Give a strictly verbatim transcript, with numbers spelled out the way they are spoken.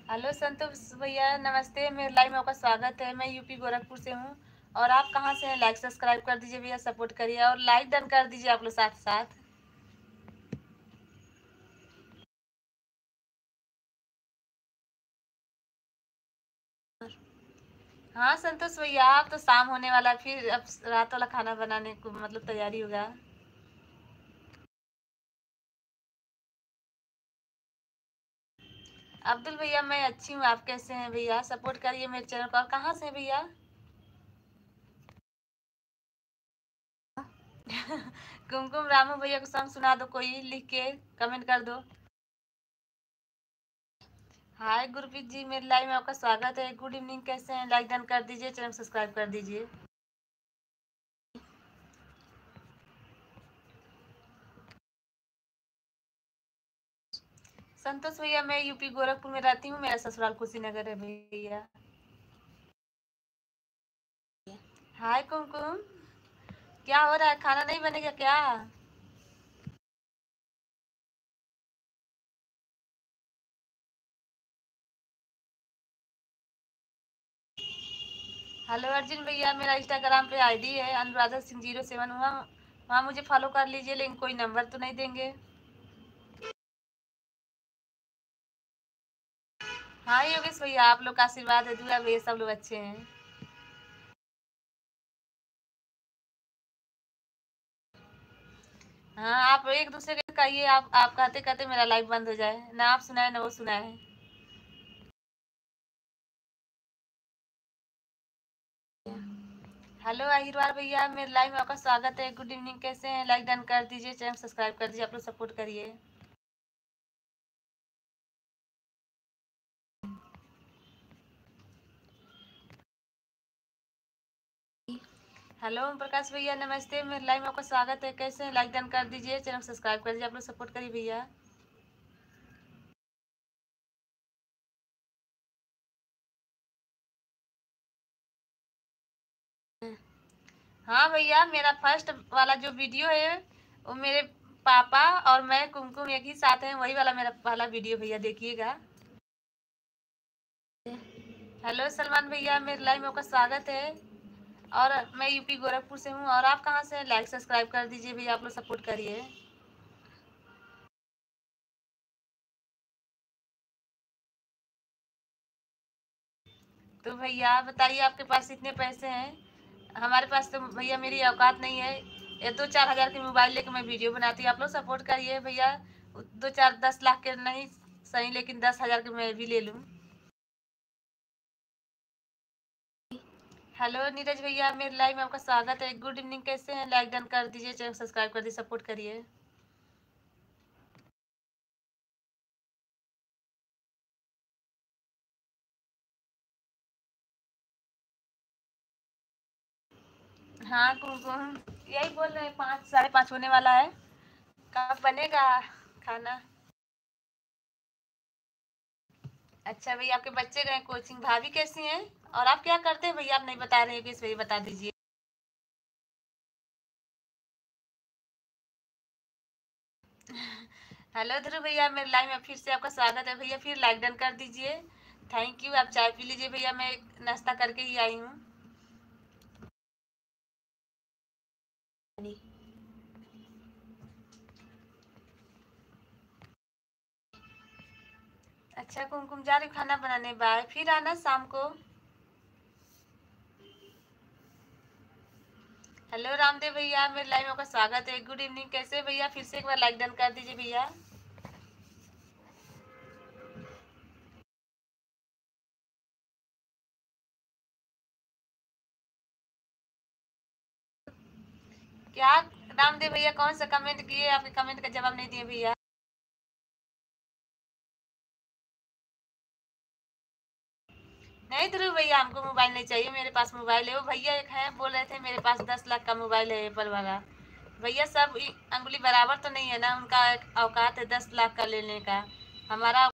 Hello संतोष भैया, नमस्ते। मेरे लाइव में आपका स्वागत है। मैं यूपी गोरखपुर से हूँ। और आप कहाँ से हैं? लाइक सब्सक्राइब कर दीजिए भैया, सपोर्ट करिए और लाइक डन कर दीजिए आप लोग साथ साथ। हाँ संतोष भैया, आप तो शाम होने वाला है, फिर अब रात वाला खाना बनाने को मतलब तैयारी होगा। अब्दुल भैया, मैं अच्छी हूँ। आप कैसे हैं भैया? सपोर्ट करिए मेरे चैनल को। और कहाँ से हैं भैया? कुमकुम रामू भैया को सॉन्ग सुना दो, कोई लिख के कमेंट कर दो। हाय गुरप्रीत जी, मेरे लाइव में आपका स्वागत है। गुड इवनिंग, कैसे हैं? लाइक डन कर दीजिए, चैनल सब्सक्राइब कर दीजिए। संतोष भैया, मैं यूपी गोरखपुर में रहती हूँ। मेरा ससुराल कुशीनगर है भैया। हाय कुमकुम, क्या हो रहा है? खाना नहीं बनेगा क्या? हेलो अर्जुन भैया, मेरा इंस्टाग्राम पे आईडी है अनुराधा सिंह जीरो सेवन। वहाँ वहाँ मुझे फॉलो कर लीजिए, लेकिन कोई नंबर तो नहीं देंगे। हाँ योगेश भैया, आप लोग का आशीर्वाद है, दुआ भैया, सब लोग अच्छे हैं। हाँ, आप एक दूसरे के कहिए। आप आप कहते कहते मेरा लाइव बंद हो जाए, ना आप सुनाए ना वो सुनाए। हेलो अहिरवार भैया, मेरे लाइव में आपका स्वागत है। गुड इवनिंग, कैसे हैं? लाइक डन कर दीजिए, चैनल सब्सक्राइब कर दीजिए, आप लोग सपोर्ट करिए। हेलो ओम प्रकाश भैया, नमस्ते। मेरे लाइव में आपका स्वागत है। कैसे हैं? लाइक डन कर दीजिए, चैनल सब्सक्राइब कर दीजिए, आप लोग सपोर्ट करिए भैया। हाँ भैया, मेरा फर्स्ट वाला जो वीडियो है वो मेरे पापा और मैं कुमकुम एक ही साथ हैं, वही वाला मेरा पहला वीडियो भैया, देखिएगा। हेलो सलमान भैया, मेरे लाइव में आपका स्वागत है। और मैं यूपी गोरखपुर से हूँ। और आप कहाँ से हैं? लाइक सब्सक्राइब कर दीजिए भैया, आप लोग सपोर्ट करिए। तो भैया बताइए, आपके पास इतने पैसे हैं, हमारे पास तो भैया मेरी औकात नहीं है। ये दो चार हजार की मोबाइल लेके मैं वीडियो बनाती हूँ, आप लोग सपोर्ट करिए भैया। दो चार दस लाख के नहीं सही, लेकिन दस हजार के मैं भी ले लूँ। हेलो नीरज भैया, मेरे लाइव में आपका स्वागत है। गुड इवनिंग, कैसे हैं? लाइक डन कर दीजिए, चैनल सब्सक्राइब कर दीजिए, सपोर्ट करिए। हाँ कुमकुम, यही बोल रहे हैं, पाँच साढ़े पाँच होने वाला है। कब बनेगा खाना? अच्छा भैया, आपके बच्चे गए कोचिंग। भाभी कैसी हैं? और आप क्या करते हैं भैया? आप नहीं बता रहे हैं कि इस वही बता दीजिए। हेलो ध्रुव भैया, मेरे लाइव में फिर से आपका स्वागत है भैया। फिर लाइक डन कर दीजिए। Thank you. आप चाय पी लीजिए भैया, मैं नाश्ता करके ही आई हूँ। अच्छा कुमकुम, जा रही हूँ खाना बनाने। बाय, फिर आना शाम को। हेलो रामदेव भैया, मेरे लाइव में आपका स्वागत है। गुड इवनिंग, कैसे भैया? फिर से एक बार लाइक डन कर दीजिए भैया। क्या रामदेव भैया, कौन सा कमेंट किए? आपके कमेंट का जवाब नहीं दिए भैया। नहीं ध्रुव भैया, हमको मोबाइल नहीं चाहिए। मेरे पास मोबाइल है। वो भैया एक हैं, बोल रहे थे मेरे पास दस लाख का मोबाइल है, एप्पल वाला। भैया सब इ- अंगुली बराबर तो नहीं है ना, उनका एक औकात है दस लाख का लेने का। हमारा